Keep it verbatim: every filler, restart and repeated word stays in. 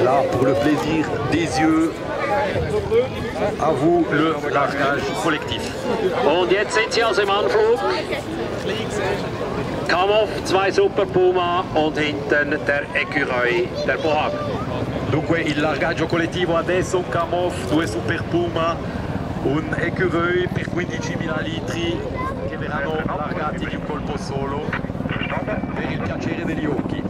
là pour le plaisir des yeux. À vous le largage collectif. Und jetzt sind sie also im Anflug. Kamov, zwei Super Puma und hinten der Écureuil, der Bohag. Dunque il largaggio collettivo adesso, un Kamov, due Super Puma, un Écureuil per quindicimila litri che verranno largati di un colpo solo per il piacere degli occhi.